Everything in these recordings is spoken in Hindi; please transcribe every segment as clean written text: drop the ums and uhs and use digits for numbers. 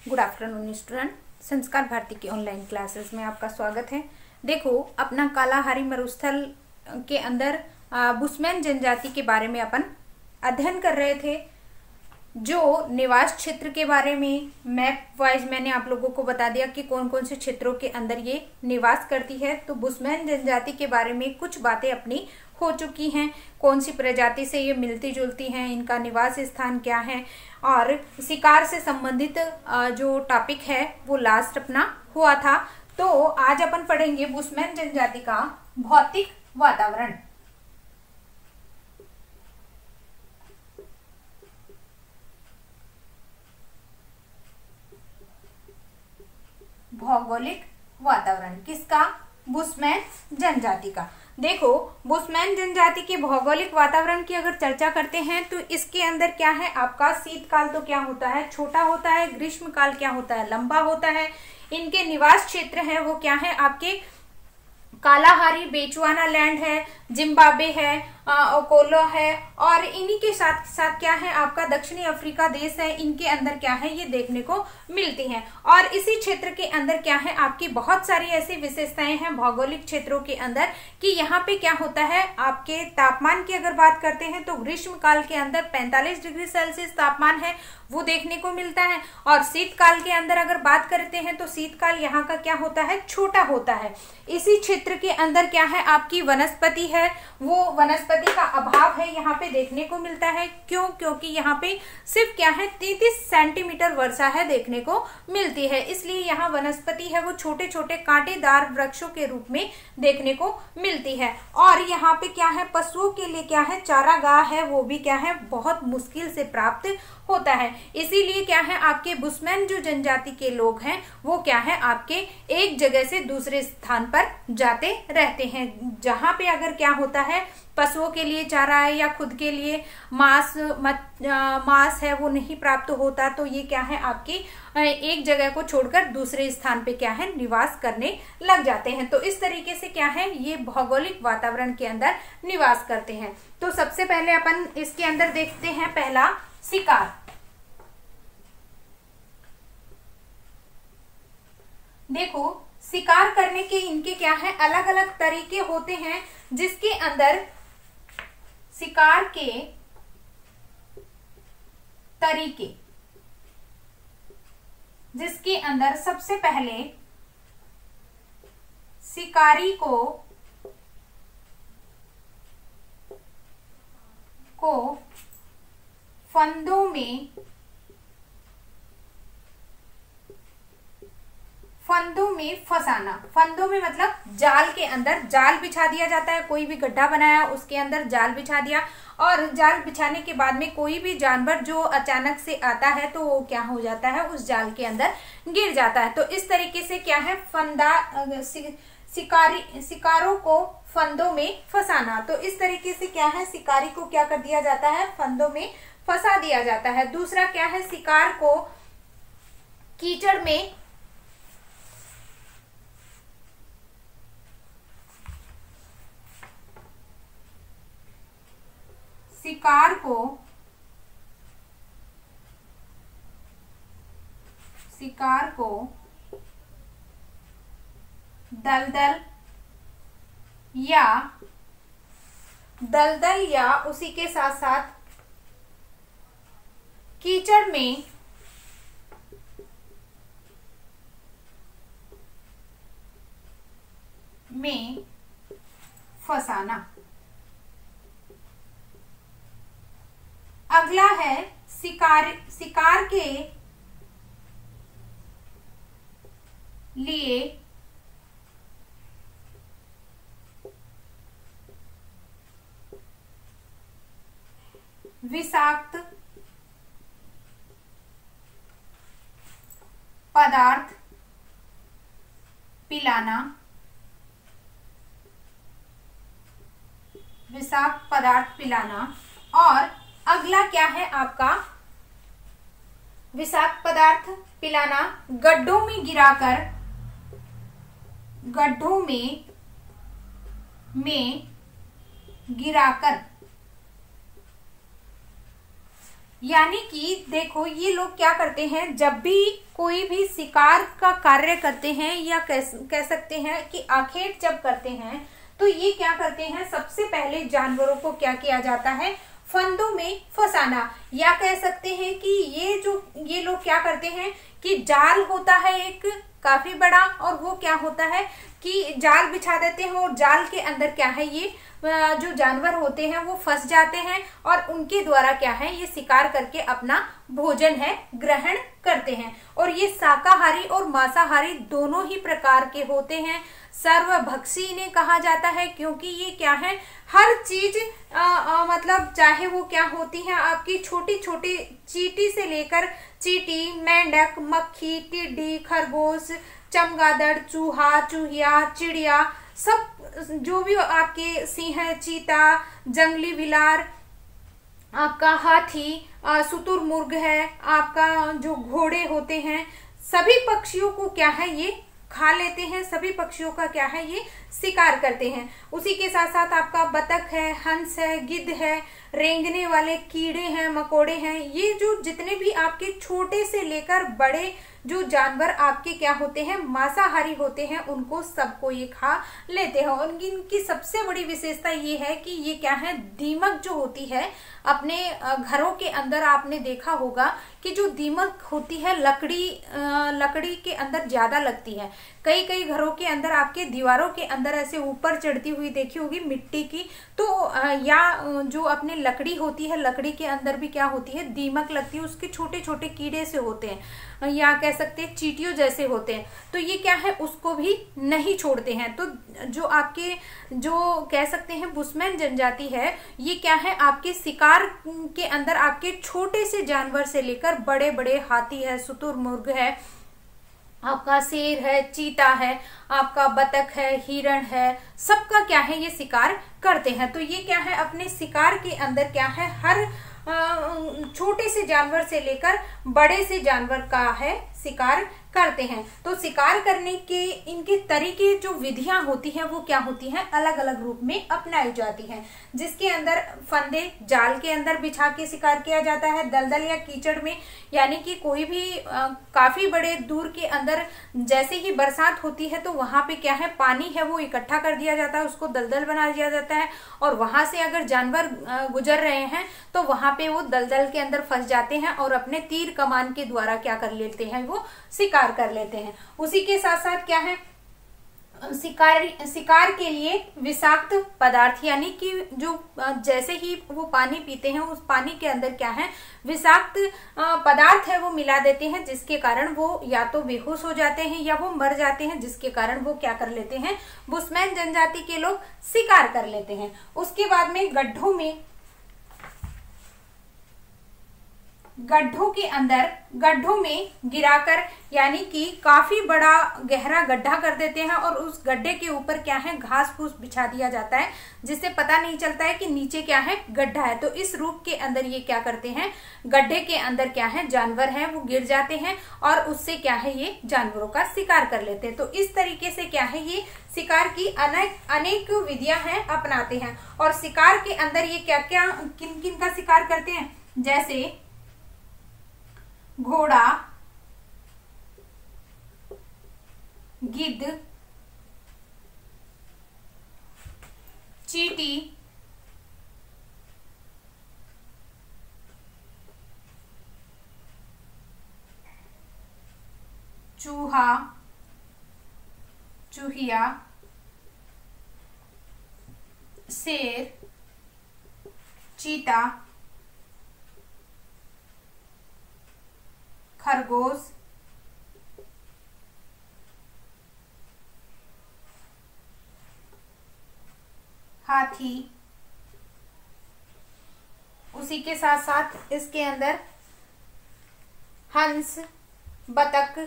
Good afternoon student. संस्कार भारती की ऑनलाइन क्लासेस में आपका स्वागत है। देखो, अपना कालाहारी मरुस्थल के अंदर बुशमैन जनजाति के बारे में अपन अध्ययन कर रहे थे। जो निवास क्षेत्र के बारे में मैप वाइज मैंने आप लोगों को बता दिया कि कौन कौन से क्षेत्रों के अंदर ये निवास करती है। तो बुशमैन जनजाति के बारे में कुछ बातें अपनी हो चुकी हैं। कौन सी प्रजाति से ये मिलती जुलती हैं, इनका निवास स्थान क्या है, और शिकार से संबंधित जो टॉपिक है वो लास्ट अपना हुआ था। तो आज अपन पढ़ेंगे बुशमैन जनजाति का भौतिक वातावरण। भौगोलिक वातावरण किसका? बुशमैन जनजाति का। देखो, बुशमैन जनजाति के भौगोलिक वातावरण की अगर चर्चा करते हैं तो इसके अंदर क्या है आपका शीतकाल तो क्या होता है, छोटा होता है। ग्रीष्मकाल क्या होता है, लंबा होता है। इनके निवास क्षेत्र है वो क्या है आपके कालाहारी बेचुआना लैंड है, जिम्बाब्वे है, ओकोलो है, और इन्हीं के साथ साथ क्या है आपका दक्षिणी अफ्रीका देश है। इनके अंदर क्या है ये देखने को मिलती हैं। और इसी क्षेत्र के अंदर क्या है आपकी बहुत सारी ऐसी विशेषताएं हैं भौगोलिक क्षेत्रों के अंदर कि यहाँ पे क्या होता है आपके तापमान की अगर बात करते हैं तो ग्रीष्म काल के अंदर 45 डिग्री सेल्सियस तापमान है वो देखने को मिलता है। और शीतकाल के अंदर अगर बात करते हैं तो शीतकाल यहाँ का क्या होता है, छोटा होता है। इसी क्षेत्र के अंदर क्या है आपकी वनस्पति है, वो वनस्पति का अभाव है यहाँ पे देखने को मिलता है। क्यों? क्योंकि यहाँ पे सिर्फ क्या है 33 सेंटीमीटर वर्षा है देखने को मिलती है, इसलिए यहाँ वनस्पति है वो छोटे छोटे कांटेदार वृक्षों के रूप में देखने को मिलती है। और यहाँ पे क्या है पशुओं के लिए क्या है चारागाह है वो भी क्या है बहुत मुश्किल से प्राप्त होता है। इसीलिए क्या है आपके बुशमैन जो जनजाति के लोग हैं वो क्या है आपके एक जगह से दूसरे स्थान पर जाते रहते हैं, जहां पे अगर क्या होता है पशुओं के लिए चारा है या खुद के लिए मांस है वो नहीं प्राप्त होता, तो ये क्या है आपकी एक जगह को छोड़कर दूसरे स्थान पे क्या है निवास करने लग जाते हैं। तो इस तरीके से क्या है ये भौगोलिक वातावरण के अंदर निवास करते हैं। तो सबसे पहले अपन इसके अंदर देखते हैं पहला शिकार। देखो, शिकार करने के इनके क्या है अलग अलग तरीके होते हैं, जिसके अंदर शिकार के तरीके, जिसके अंदर सबसे पहले शिकारी को फंदों में फंसाना। फंदों में मतलब जाल के अंदर जाल बिछा दिया जाता है। कोई भी गड्ढा बनाया उसके अंदर जाल बिछा दिया, और जाल बिछाने के बाद में कोई भी जानवर जो अचानक से आता है तो वो क्या हो जाता है उस जाल के अंदर गिर जाता है। तो इस तरीके से क्या है शिकारों को फंदों में फंसाना। तो इस तरीके से क्या है शिकारी को क्या कर दिया जाता है फंदों में फंसा दिया जाता है। दूसरा क्या है शिकार को कीचड़ में शिकार को दलदल या उसी के साथ साथ कीचड़ में फंसाना। अगला है शिकार के लिए विषाक्त पदार्थ पिलाना। विषाक्त पदार्थ पिलाना। और अगला क्या है आपका विषाक्त पदार्थ पिलाना गड्ढों में गिराकर यानी कि देखो ये लोग क्या करते हैं, जब भी कोई भी शिकार का कार्य करते हैं या कह सकते हैं कि आखेट जब करते हैं, तो ये क्या करते हैं, सबसे पहले जानवरों को क्या किया जाता है, फंदों में फंसाना, या कह सकते हैं कि ये लोग क्या करते हैं कि जाल होता है एक काफी बड़ा, और वो क्या होता है कि जाल बिछा देते हैं और जाल के अंदर क्या है, ये जो जानवर होते हैं वो फंस जाते हैं और उनके द्वारा क्या है, ये शिकार करके अपना भोजन है ग्रहण करते हैं। और ये शाकाहारी और मांसाहारी दोनों ही प्रकार के होते हैं। सर्वभक्षी इन्हें कहा जाता है क्योंकि ये क्या है, हर चीज मतलब चाहे वो क्या होती है, आपकी छोटी छोटी चींटी से लेकर चींटी, मेंढक, मक्खी, टिड्डी, खरगोश, चमगादड़, चूहा, चूहिया, चिड़िया, सब जो भी आपके सिंह, चीता, जंगली बिलार, आपका हाथी, शुतुरमुर्ग है, आपका जो घोड़े होते हैं, सभी पक्षियों को क्या है ये खा लेते हैं, सभी पक्षियों का क्या है ये शिकार करते हैं। उसी के साथ साथ आपका बतख है, हंस है, गिद्ध है, रेंगने वाले कीड़े हैं, मकोड़े हैं, ये जो जितने भी आपके छोटे से लेकर बड़े जो जानवर आपके क्या होते हैं, मांसाहारी होते हैं, उनको सबको ये खा लेते हैं। और इनकी सबसे बड़ी विशेषता ये है कि ये क्या है, दीमक जो होती है अपने घरों के अंदर आपने देखा होगा कि जो दीमक होती है लकड़ी के अंदर ज्यादा लगती है। कई कई घरों के अंदर आपके दीवारों के अंदर ऐसे ऊपर चढ़ती हुई देखी होगी मिट्टी की, तो या जो अपने लकड़ी होती है, लकड़ी के अंदर भी क्या होती है, दीमक लगती है, उसके छोटे छोटे कीड़े से होते हैं, या कह सकते हैं चींटियों जैसे होते हैं, तो ये क्या है, उसको भी नहीं छोड़ते हैं। तो जो आपके जो कह सकते हैं बुशमैन जनजाति है, ये क्या है, आपके शिकार के अंदर आपके छोटे से जानवर से लेकर बड़े बड़े हाथी है, शुतुरमुर्ग है, आपका शेर है, चीता है, आपका बतख है, हिरण है, सबका क्या है ये शिकार करते हैं। तो ये क्या है, अपने शिकार के अंदर क्या है, हर छोटे से जानवर से लेकर बड़े से जानवर का है शिकार करते हैं। तो शिकार करने के इनके तरीके जो विधियां होती हैं वो क्या होती हैं, अलग अलग रूप में अपनाई जाती हैं, जिसके अंदर फंदे जाल के अंदर बिछा के शिकार किया जाता है, दलदल या कीचड़ में, यानी कि कोई भी काफी बड़े दूर के अंदर जैसे ही बरसात होती है तो वहां पे क्या है, पानी है वो इकट्ठा कर दिया जाता है, उसको दलदल बना दिया जाता है, और वहां से अगर जानवर गुजर रहे हैं तो वहां पे वो दलदल के अंदर फंस जाते हैं और अपने तीर कमान के द्वारा क्या कर लेते हैं, वो शिकार कर लेते हैं। उसी के साथ साथ क्या है, शिकार के लिए विषाक्त पदार्थ, यानी कि जो जैसे ही वो पानी पीते हैं उस पानी के अंदर क्या है, विषाक्त पदार्थ है वो मिला देते हैं, जिसके कारण वो या तो बेहोश हो जाते हैं या वो मर जाते हैं, जिसके कारण वो क्या कर लेते हैं, बुशमैन जनजाति के लोग शिकार कर लेते हैं। उसके बाद में गड्ढों में गिराकर, यानी कि काफी बड़ा गहरा गड्ढा कर देते हैं और उस गड्ढे के ऊपर क्या है, घास फूस बिछा दिया जाता है, जिससे पता नहीं चलता है कि नीचे क्या है, गड्ढा है। तो इस रूप के अंदर ये क्या करते हैं, गड्ढे के अंदर क्या है, जानवर है वो गिर जाते हैं और उससे क्या है, ये जानवरों का शिकार कर लेते हैं। तो इस तरीके से क्या है, ये शिकार की अनेक विधियां हैं अपनाते हैं। और शिकार के अंदर ये क्या क्या किन किन का शिकार करते हैं, जैसे घोड़ा, गिद्ध, चींटी, चूहा, चूहिया, शेर, चीता, खरगोश, हाथी, उसी के साथ साथ इसके अंदर हंस, बतख,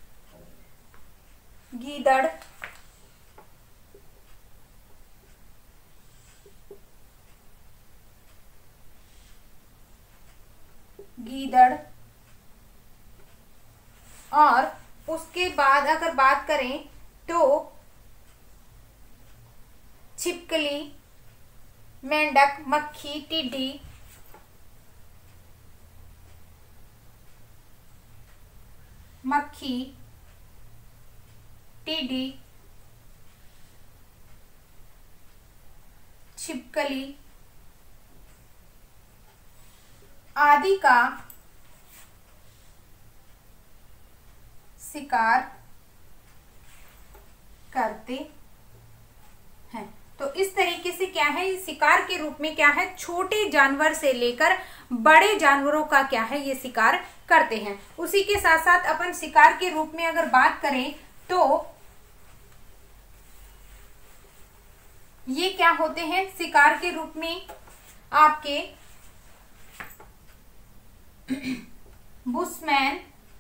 गीदड़, और उसके बाद अगर बात करें तो छिपकली, मेंढक, मक्खी, टिड्डी, मक्खी, टिड्डी, छिपकली आदि का शिकार करते हैं। तो इस तरीके से क्या है, शिकार के रूप में क्या है, छोटे जानवर से लेकर बड़े जानवरों का क्या है, ये शिकार करते हैं। उसी के साथ साथ अपन शिकार के रूप में अगर बात करें तो ये क्या होते हैं शिकार के रूप में, आपके बुशमैन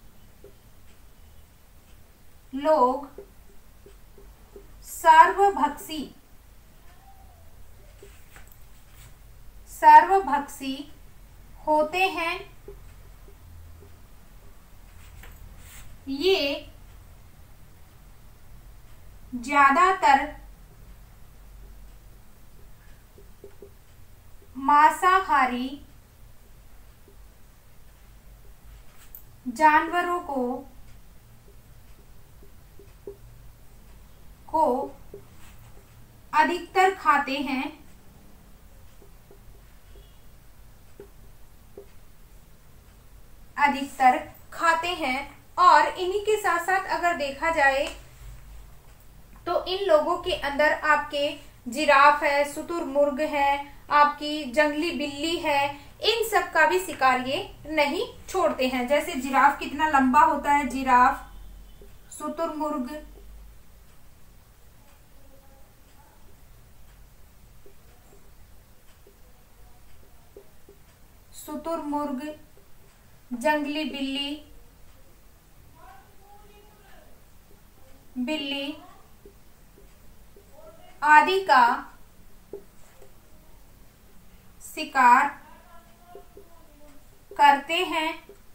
लोग सर्वभक्षी होते हैं। ये ज्यादातर मांसाहारी जानवरों को अधिकतर खाते हैं। और इन्हीं के साथ साथ अगर देखा जाए तो इन लोगों के अंदर आपके जिराफ है, शुतुरमुर्ग है, आपकी जंगली बिल्ली है, इन सब का भी शिकार ये नहीं छोड़ते हैं। जैसे जिराफ कितना लंबा होता है, जिराफ, शुतुरमुर्ग, जंगली बिल्ली आदि का शिकार करते हैं।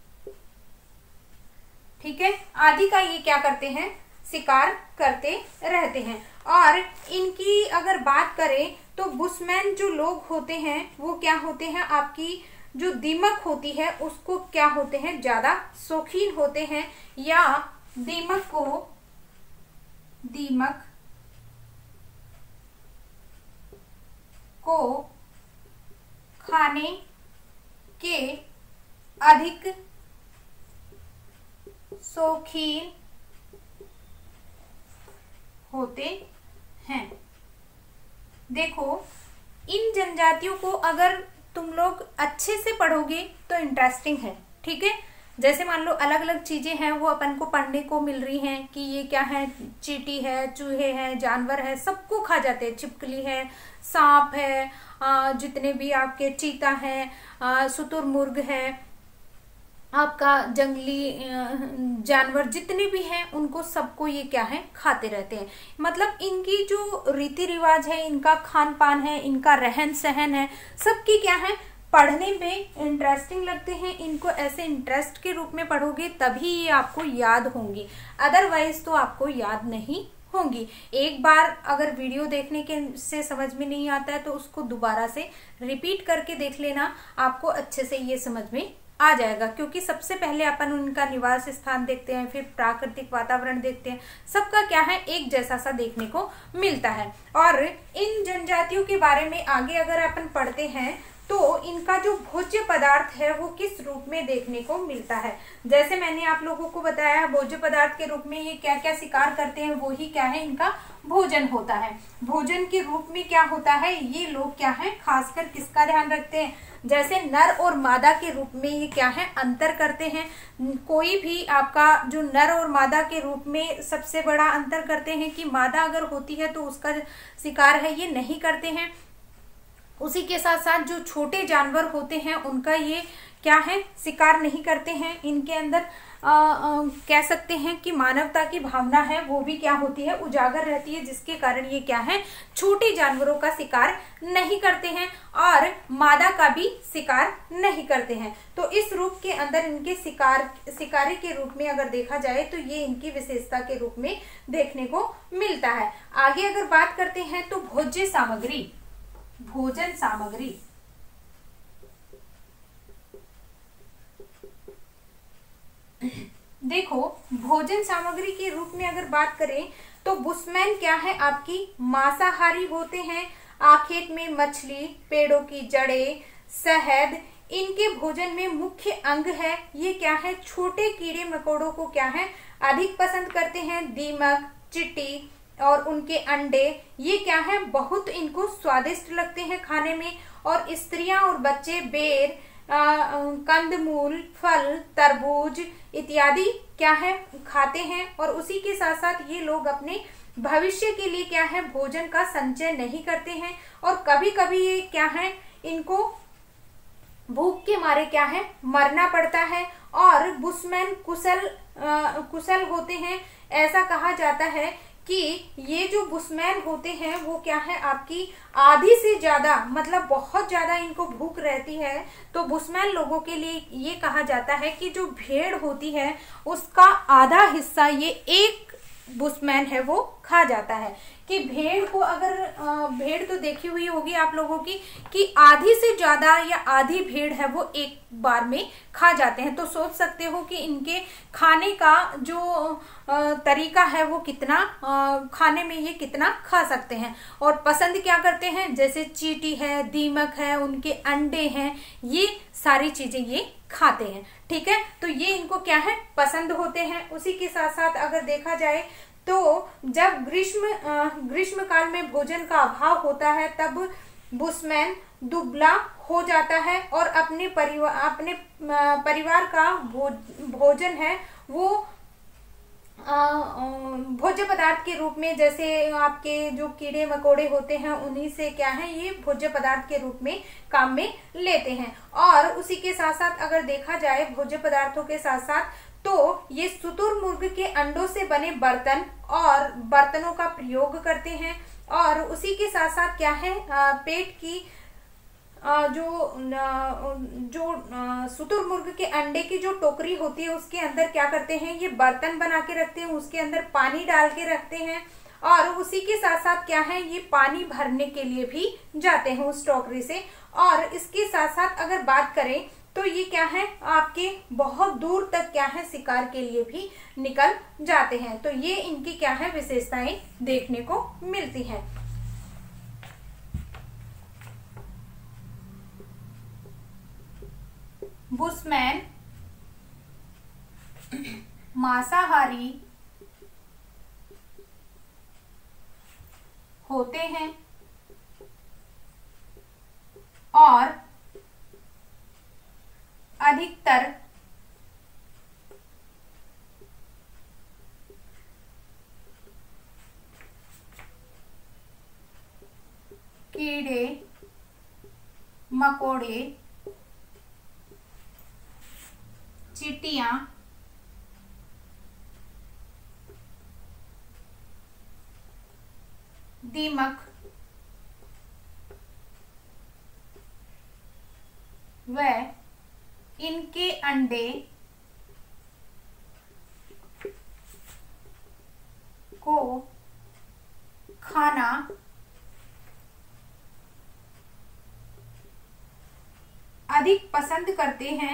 ठीक है, आदि का ये क्या करते हैं, शिकार करते रहते हैं। और इनकी अगर बात करें तो बुशमैन जो लोग होते हैं वो क्या होते हैं, आपकी जो दीमक होती है उसको क्या होते हैं, ज्यादा शौकीन होते हैं, या दीमक को खाने के अधिक शौकीन होते हैं। देखो, इन जनजातियों को अगर तुम लोग अच्छे से पढ़ोगे तो इंटरेस्टिंग है। ठीक है, जैसे मान लो अलग अलग चीजें हैं वो अपन को पढ़ने को मिल रही हैं कि ये क्या है, चींटी है, चूहे हैं, जानवर है, सबको खा जाते हैं, छिपकली है, सांप है, जितने भी आपके चीता है, शुतुरमुर्ग है, आपका जंगली जानवर जितने भी हैं उनको सबको ये क्या है, खाते रहते हैं। मतलब इनकी जो रीति रिवाज है, इनका खान पान है, इनका रहन सहन है, सबकी क्या है, पढ़ने में इंटरेस्टिंग लगते हैं। इनको ऐसे इंटरेस्ट के रूप में पढ़ोगे तभी ये आपको याद होंगी, अदरवाइज तो आपको याद नहीं होंगी। एक बार अगर वीडियो देखने के से समझ में नहीं आता है तो उसको दोबारा से रिपीट करके देख लेना, आपको अच्छे से ये समझ में आ जाएगा। क्योंकि सबसे पहले अपन उनका निवास स्थान देखते हैं, फिर प्राकृतिक वातावरण देखते हैं, सबका क्या है, एक जैसा सा देखने को मिलता है। और इन जनजातियों के बारे में आगे अगर अपन पढ़ते हैं तो इनका जो भोज्य पदार्थ है वो किस रूप में देखने को मिलता है। जैसे मैंने आप लोगों को बताया, भोज्य पदार्थ के रूप में ये क्या क्या शिकार करते हैं, वो ही क्या है, इनका भोजन होता है। भोजन के रूप में क्या होता है, ये लोग क्या है, खासकर किसका ध्यान रखते हैं, जैसे नर और मादा के रूप में ये क्या है, अंतर करते हैं। कोई भी आपका जो नर और मादा के रूप में सबसे बड़ा अंतर करते हैं कि मादा अगर होती है तो उसका शिकार है ये नहीं करते हैं। उसी के साथ साथ जो छोटे जानवर होते हैं उनका ये क्या है, शिकार नहीं करते हैं। इनके अंदर कह सकते हैं कि मानवता की भावना है वो भी क्या होती है, उजागर रहती है, जिसके कारण ये क्या है, छोटे जानवरों का शिकार नहीं करते हैं और मादा का भी शिकार नहीं करते हैं। तो इस रूप के अंदर इनके शिकारी के रूप में अगर देखा जाए तो ये इनकी विशेषता के रूप में देखने को मिलता है। आगे अगर बात करते हैं तो भोज्य सामग्री, भोजन सामग्री, देखो, भोजन सामग्री के रूप में अगर बात करें तो बुशमैन क्या है, आपकी मांसाहारी होते हैं। आखेट में मछली, पेड़ों की जड़ें, शहद इनके भोजन में मुख्य अंग है। ये क्या है, छोटे कीड़े मकोड़ों को क्या है, अधिक पसंद करते हैं। दीमक, चींटी और उनके अंडे, ये क्या है, बहुत इनको स्वादिष्ट लगते हैं खाने में। और स्त्रियां और बच्चे बेर, कंदमूल, फल, तरबूज इत्यादि क्या है, खाते हैं। और उसी के साथ साथ ये लोग अपने भविष्य के लिए क्या है, भोजन का संचय नहीं करते हैं। और कभी कभी ये क्या है, इनको भूख के मारे क्या है, मरना पड़ता है। और बुशमैन कुशल होते हैं। ऐसा कहा जाता है कि ये जो बुशमैन होते हैं वो क्या है, आपकी आधी से ज्यादा, मतलब बहुत ज्यादा इनको भूख रहती है। तो बुशमैन लोगों के लिए ये कहा जाता है कि जो भेड़ होती है उसका आधा हिस्सा ये एक बुशमैन है वो खा जाता है। कि भेड़ को अगर भेड़ तो देखी हुई होगी आप लोगों की कि आधी से ज्यादा या आधी भेड़ है वो एक बार में खा जाते हैं। तो सोच सकते हो कि इनके खाने का जो तरीका है वो कितना, खाने में ये कितना खा सकते हैं। और पसंद क्या करते हैं, जैसे चींटी है, दीमक है, उनके अंडे हैं, ये सारी चीजें ये खाते हैं। ठीक है, तो ये इनको क्या है, पसंद होते हैं। उसी के साथ साथ अगर देखा जाए तो जब ग्रीष्म काल में भोजन का अभाव होता है तब बुशमैन दुबला हो जाता है और अपने परिवार का भोजन है वो भोज्य पदार्थ के रूप में, जैसे आपके जो कीड़े मकोड़े होते हैं उन्हीं से क्या है, ये भोज्य पदार्थ के रूप में काम में लेते हैं। और उसी के साथ साथ अगर देखा जाए भोज्य पदार्थों के साथ साथ तो ये शुतुरमुर्ग के अंडों से बने बर्तन और बर्तनों का प्रयोग करते हैं। और उसी के साथ साथ क्या है, पेट की जो शुतुरमुर्ग के अंडे की जो टोकरी होती है उसके अंदर क्या करते हैं, ये बर्तन बना के रखते हैं, उसके अंदर पानी डाल के रखते हैं। और उसी के साथ साथ क्या है, ये पानी भरने के लिए भी जाते हैं उस टोकरी से। और इसके साथ साथ अगर बात करें तो ये क्या है, आपके बहुत दूर तक क्या है, शिकार के लिए भी निकल जाते हैं। तो ये इनकी क्या है, विशेषताएं देखने को मिलती हैं। बुशमैन मांसाहारी होते हैं और अधिकतर कीड़े मकोड़े, चींटियां, दीमक व इनके अंडे को खाना अधिक पसंद करते हैं।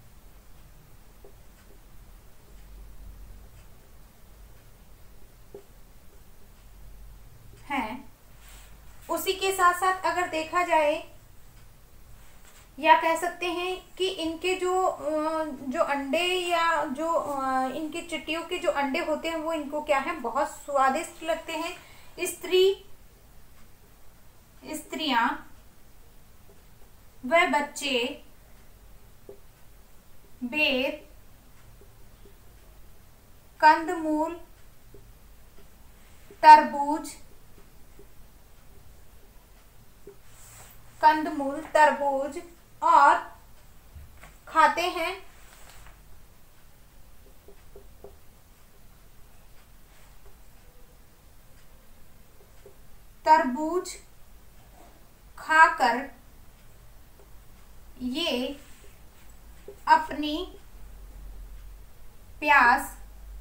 उसी के साथ साथ अगर देखा जाए या कह सकते हैं कि इनके जो अंडे या जो इनके चिट्टियों के जो अंडे होते हैं वो इनको क्या है, बहुत स्वादिष्ट लगते हैं। स्त्रियां व बच्चे बेर, कंदमूल, तरबूज और खाते हैं। तरबूज खाकर ये अपनी प्यास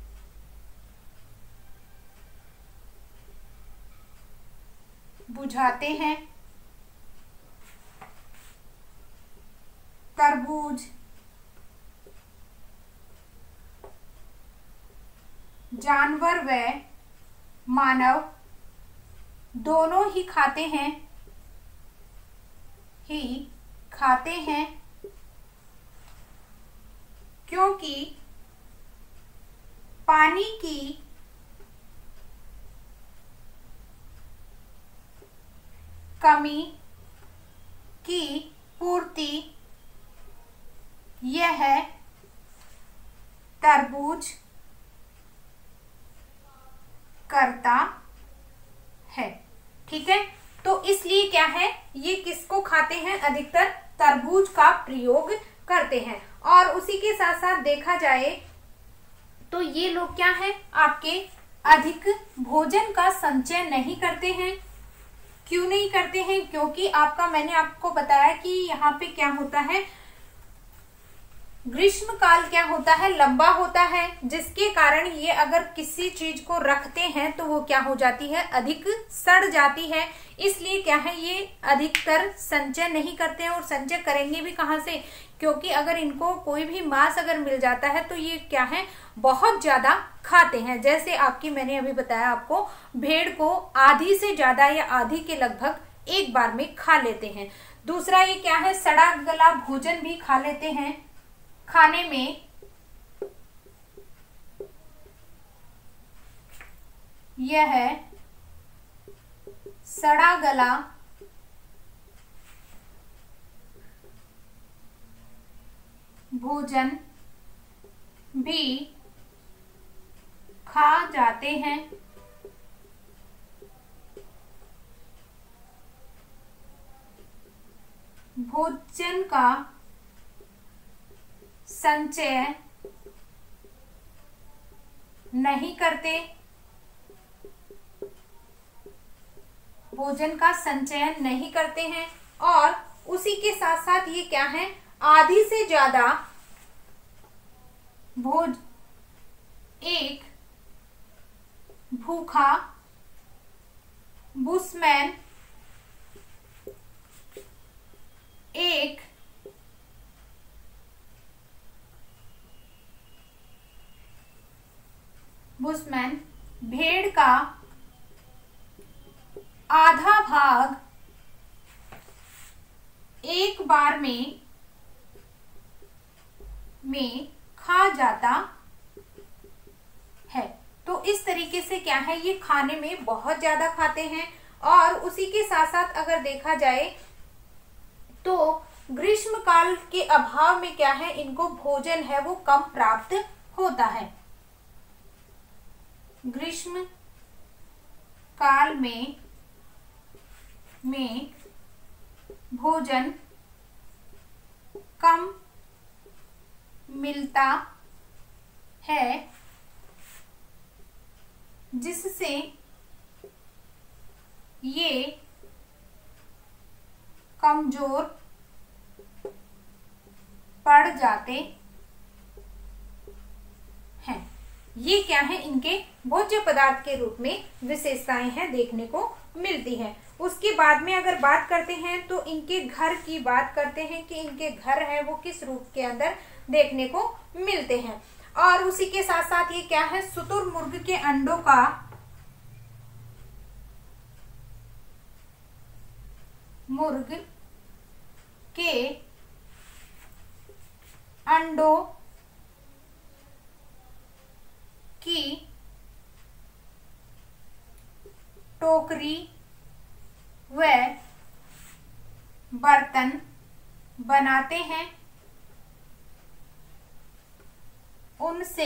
बुझाते हैं। तरबूज जानवर व मानव दोनों ही खाते हैं क्योंकि पानी की कमी की पूर्ति यह तरबूज करता है। ठीक है, तो इसलिए क्या है, ये किसको खाते हैं, अधिकतर तरबूज का प्रयोग करते हैं। और उसी के साथ साथ देखा जाए तो ये लोग क्या है, आपके अधिक भोजन का संचय नहीं करते हैं। क्यों नहीं करते हैं, क्योंकि मैंने आपको बताया कि यहाँ पे क्या होता है, ग्रीष्म काल क्या होता है, लंबा होता है, जिसके कारण ये अगर किसी चीज को रखते हैं तो वो क्या हो जाती है, अधिक सड़ जाती है। इसलिए क्या है, ये अधिकतर संचय नहीं करते हैं। और संचय करेंगे भी कहाँ से, क्योंकि अगर इनको कोई भी मांस अगर मिल जाता है तो ये क्या है, बहुत ज्यादा खाते हैं। जैसे मैंने अभी बताया आपको, भेड़ को आधी से ज्यादा या आधी के लगभग एक बार में खा लेते हैं। दूसरा ये क्या है, सड़ा गला भोजन भी खा लेते हैं। खाने में यह सड़ा गला भोजन भी खा जाते हैं। भोजन का संचय नहीं करते, भोजन का संचयन नहीं करते हैं। और उसी के साथ साथ ये क्या है, आधी से ज्यादा भोज एक भूखा बुशमैन एक बुशमैन भेड़ का आधा भाग एक बार में खा जाता है। तो इस तरीके से क्या है, ये खाने में बहुत ज्यादा खाते हैं। और उसी के साथ साथ अगर देखा जाए तो ग्रीष्म काल के अभाव में क्या है, इनको भोजन है वो कम प्राप्त होता है। ग्रीष्म काल में भोजन कम मिलता है, जिससे ये कमजोर पड़ जाते हैं। ये क्या है, इनके भोज्य पदार्थ के रूप में विशेषताएं हैं, देखने को मिलती है। उसके बाद में अगर बात करते हैं तो इनके घर की बात करते हैं कि इनके घर है वो किस रूप के अंदर देखने को मिलते हैं। और उसी के साथ साथ ये क्या है, शुतुरमुर्ग के अंडों का मुर्ग के अंडों की टोकरी व बर्तन बनाते हैं, उनसे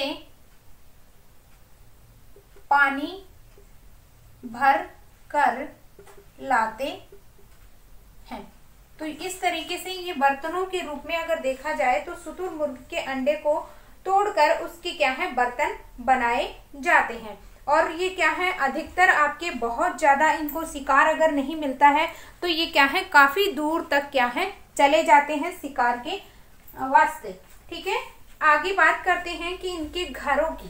पानी भर कर लाते हैं। तो इस तरीके से ये बर्तनों के रूप में अगर देखा जाए तो शुतुरमुर्ग के अंडे को तोड़कर उसके क्या है, बर्तन बनाए जाते हैं। और ये क्या है, अधिकतर आपके बहुत ज्यादा इनको शिकार अगर नहीं मिलता है तो ये क्या है, काफी दूर तक क्या है, चले जाते हैं शिकार के वास्ते। ठीक है, आगे बात करते हैं कि इनके घरों की।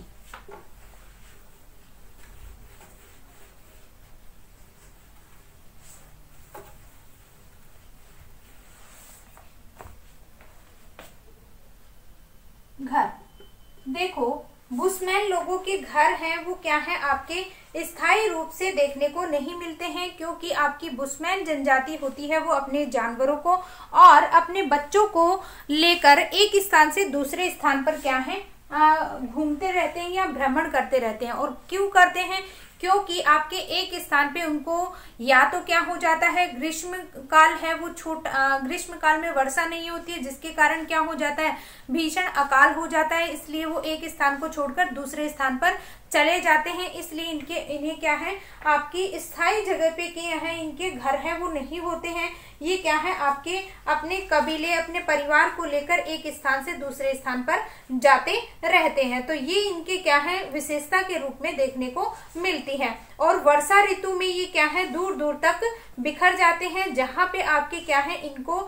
घर देखो, बुशमैन लोगों के घर हैं वो क्या है, आपके स्थायी रूप से देखने को नहीं मिलते हैं, क्योंकि आपकी बुशमैन जनजाति होती है वो अपने जानवरों को और अपने बच्चों को लेकर एक स्थान से दूसरे स्थान पर क्या है घूमते रहते हैं या भ्रमण करते रहते हैं। और क्यों करते हैं, क्योंकि आपके एक स्थान पे उनको या तो क्या हो जाता है, ग्रीष्म काल है वो ग्रीष्म काल में वर्षा नहीं होती है, जिसके कारण क्या हो जाता है, भीषण अकाल हो जाता है, इसलिए वो एक स्थान को छोड़कर दूसरे स्थान पर चले जाते हैं। इसलिए इन्हें क्या है, आपकी स्थायी जगह पे क्या है इनके घर है वो नहीं होते हैं। ये क्या है, आपके अपने कबीले अपने परिवार को लेकर एक स्थान से दूसरे स्थान पर जाते रहते हैं। तो ये इनके क्या है विशेषता के रूप में देखने को मिलती है। और वर्षा ऋतु में ये क्या है दूर दूर तक बिखर जाते हैं, जहां पे आपके क्या है इनको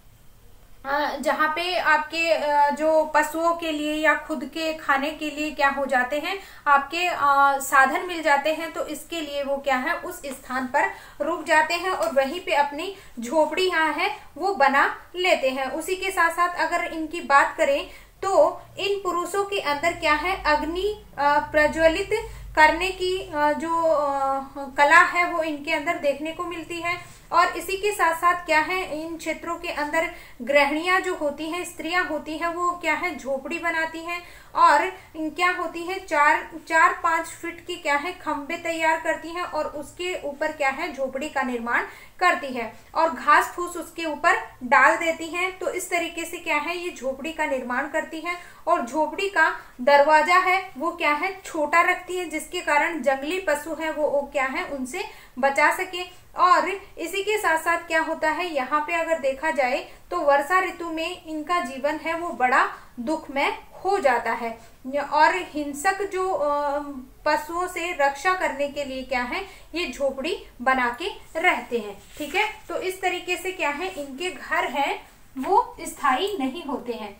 जहाँ पे आपके जो पशुओं के लिए या खुद के खाने के लिए क्या हो जाते हैं, आपके साधन मिल जाते हैं, तो इसके लिए वो क्या है उस स्थान पर रुक जाते हैं और वहीं पे अपनी झोपड़ी यहाँ है वो बना लेते हैं। उसी के साथ साथ अगर इनकी बात करें तो इन पुरुषों के अंदर क्या है अग्नि प्रज्वलित करने की जो कला है वो इनके अंदर देखने को मिलती है। और इसी के साथ साथ क्या है इन क्षेत्रों के अंदर गृहिणियां जो होती हैं, स्त्रियां होती हैं, वो क्या है झोपड़ी बनाती हैं और क्या होती है 4-5 फीट की क्या है खंबे तैयार करती हैं और उसके ऊपर क्या है झोपड़ी का निर्माण करती है और घास फूस उसके ऊपर डाल देती हैं। तो इस तरीके से क्या है ये झोपड़ी का निर्माण करती है और झोपड़ी का दरवाजा है वो क्या है छोटा रखती है, जिसके कारण जंगली पशु है वो क्या है उनसे बचा सके। और इसी के साथ साथ क्या होता है यहाँ पे अगर देखा जाए तो वर्षा ऋतु में इनका जीवन है वो बड़ा दुखमय हो जाता है और हिंसक जो पशुओं से रक्षा करने के लिए क्या है ये झोपड़ी बना के रहते हैं। ठीक है, तो इस तरीके से क्या है इनके घर हैं वो स्थायी नहीं होते हैं।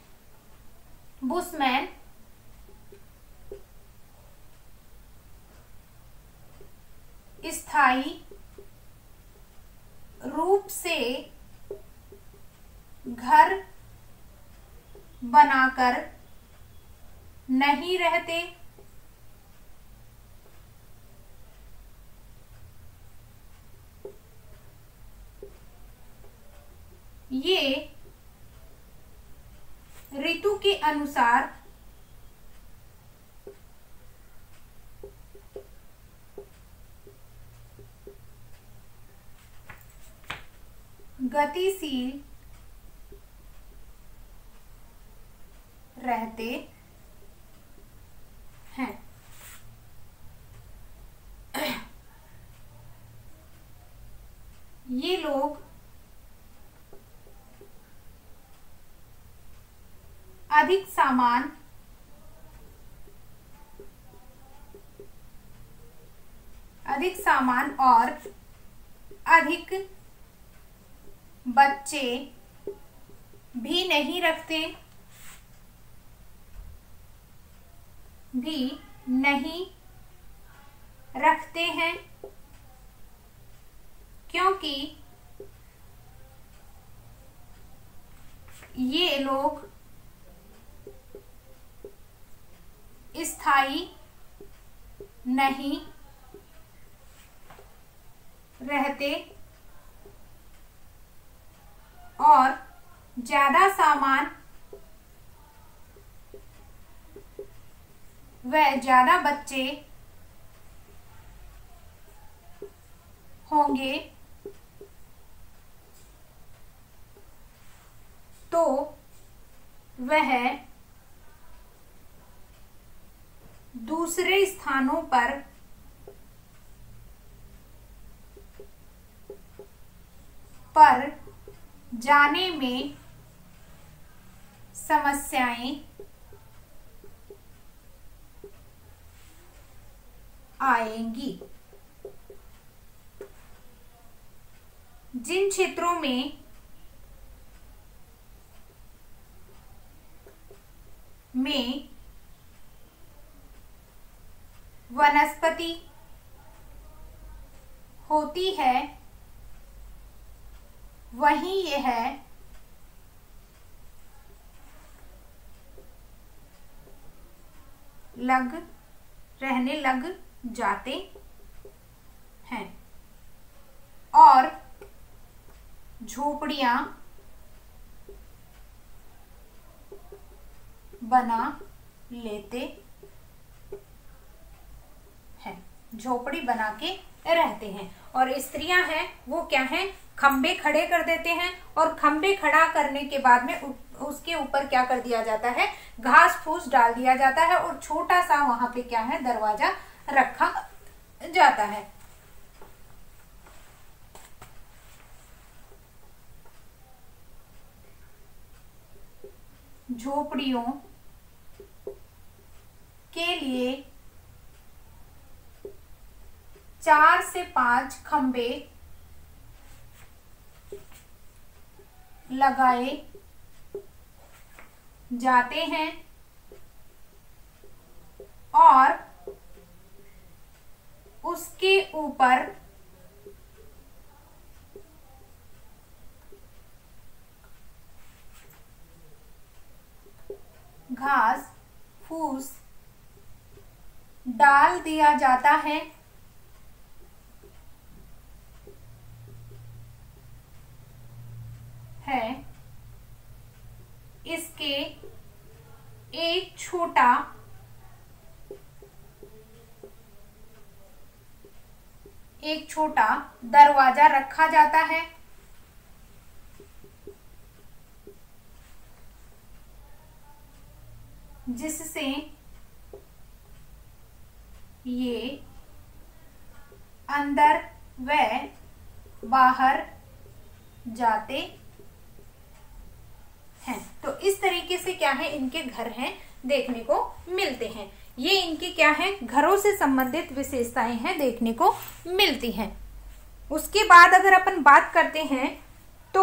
बुशमैन स्थायी रूप से घर बनाकर नहीं रहते, ये ऋतु के अनुसार गतिशील रहते हैं। ये लोग अधिक सामान और अधिक बच्चे भी नहीं रखते हैं, क्योंकि ये लोग स्थायी नहीं रहते और ज्यादा सामान व ज्यादा बच्चे होंगे तो वह दूसरे स्थानों पर जाने में समस्याएं आएंगी। जिन क्षेत्रों में वनस्पति होती है वहीं यह रहने लग जाते हैं और झोपड़ियां बना लेते हैं, झोपड़ी बना के रहते हैं। और स्त्रियां हैं वो क्या हैं, खंबे खड़े कर देते हैं और खंबे खड़ा करने के बाद में उसके ऊपर क्या कर दिया जाता है, घास फूस डाल दिया जाता है और छोटा सा वहां पे क्या है, दरवाजा रखा जाता है। झोपड़ियों के लिए 4 से 5 खंबे लगाए जाते हैं और उसके ऊपर घास फूस डाल दिया जाता है। इसके एक छोटा दरवाजा रखा जाता है जिससे ये अंदर व बाहर जाते हैं। तो इस तरीके से क्या है, इनके घर हैं देखने को मिलते हैं। ये इनके क्या है, घरों से संबंधित विशेषताएं हैं देखने को मिलती हैं। उसके बाद अगर अपन बात करते हैं तो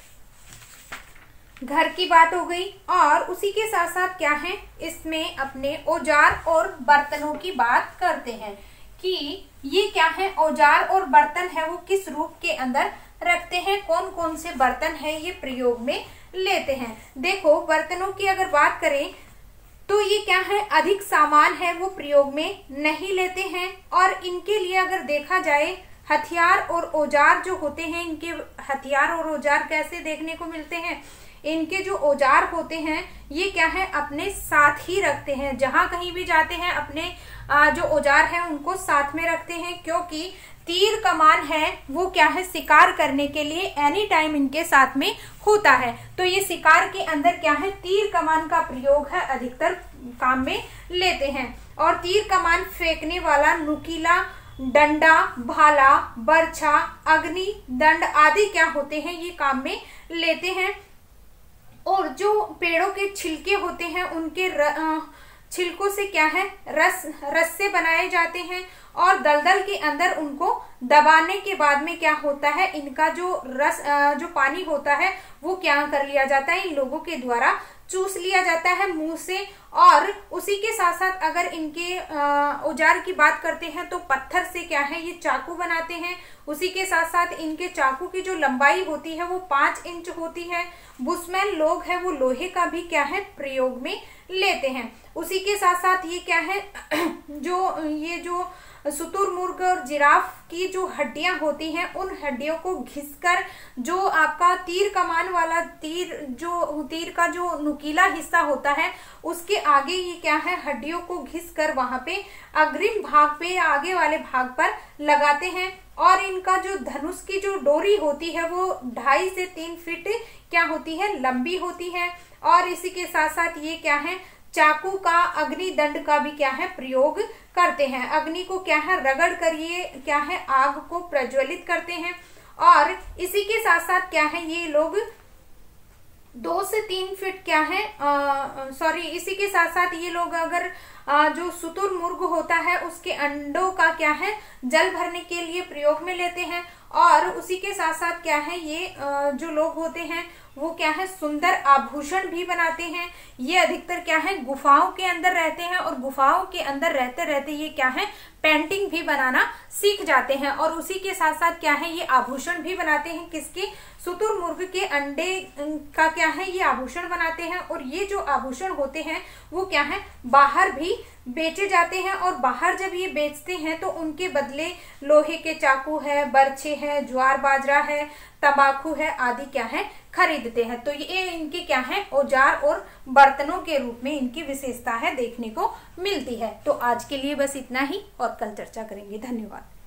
घर की बात हो गई और उसी के साथ साथ क्या है, इसमें अपने औजार और बर्तनों की बात करते हैं कि ये क्या है, औजार और बर्तन है वो किस रूप के अंदर रखते हैं, कौन कौन से बर्तन है ये प्रयोग में लेते हैं। देखो बर्तनों की अगर बात करें तो ये क्या है, अधिक सामान है वो प्रयोग में नहीं लेते हैं। और इनके लिए अगर देखा जाए हथियार और औजार जो होते हैं, इनके हथियार और औजार कैसे देखने को मिलते हैं, इनके जो औजार होते हैं ये क्या है, अपने साथ ही रखते हैं। जहां कहीं भी जाते हैं अपने जो औजार है उनको साथ में रखते हैं, क्योंकि तीर कमान है वो क्या है, शिकार करने के लिए एनी टाइम इनके साथ में होता है। तो ये शिकार के अंदर क्या है, तीर कमान का प्रयोग है अधिकतर काम में लेते हैं। और तीर कमान फेंकने वाला नुकीला डंडा, भाला, बर्छा, अग्नि दंड आदि क्या होते हैं, ये काम में लेते हैं। और जो पेड़ों के छिलके होते हैं उनके छिलकों से क्या है, रस्से बनाए जाते हैं और दलदल के अंदर उनको दबाने के बाद में क्या होता है, इनका जो पानी होता है वो क्या कर लिया जाता है, इन लोगों के द्वारा चूस लिया जाता है मुंह से। और उसी के साथ साथ अगर इनके औजार की बात करते हैं तो पत्थर से क्या है, ये चाकू बनाते हैं। उसी के साथ साथ इनके चाकू की जो लंबाई होती है वो 5 इंच होती है। बुशमैन लोग हैं वो लोहे का भी क्या है, प्रयोग में लेते हैं। उसी के साथ साथ ये क्या है, जो शुतुरमुर्ग और जिराफ की जो हड्डियां होती हैं उन हड्डियों को घिसकर जो आपका तीर कमान वाला तीर का जो नुकीला हिस्सा होता है उसके आगे ये क्या है, हड्डियों को घिसकर वहां पे अग्रिम भाग पे आगे वाले भाग पर लगाते हैं। और इनका जो धनुष की जो डोरी होती है वो 2.5 से 3 फीट क्या होती है, लंबी होती है। और इसी के साथ साथ ये क्या है, चाकू का अग्नि दंड का भी क्या है, प्रयोग करते हैं। अग्नि को क्या है, रगड़ कर ये क्या है, आग को प्रज्वलित करते हैं। और इसी के साथ साथ क्या है, ये लोग 2 से 3 फीट क्या है, इसी के साथ साथ ये लोग अगर जो शुतुरमुर्ग होता है उसके अंडों का क्या है, जल भरने के लिए प्रयोग में लेते हैं। और उसी के साथ साथ क्या है, ये जो लोग होते हैं वो क्या है, सुंदर आभूषण भी बनाते हैं। ये अधिकतर क्या है, गुफाओं के अंदर रहते हैं और गुफाओं के अंदर रहते रहते ये क्या है, पेंटिंग भी बनाना सीख जाते हैं। और उसी के साथ साथ क्या है, ये आभूषण भी बनाते हैं किसके, शुतुरमुर्ग के अंडे का क्या है, ये आभूषण बनाते हैं। और ये जो आभूषण होते हैं वो क्या है, बाहर भी बेचे जाते हैं। और बाहर जब ये बेचते हैं तो उनके बदले लोहे के चाकू है, बर्छे है, ज्वार बाजरा है, तंबाकू है आदि क्या है, खरीदते हैं। तो ये इनके क्या है, औजार और बर्तनों के रूप में इनकी विशेषता है, देखने को मिलती है। तो आज के लिए बस इतना ही, और कल चर्चा करेंगे। धन्यवाद।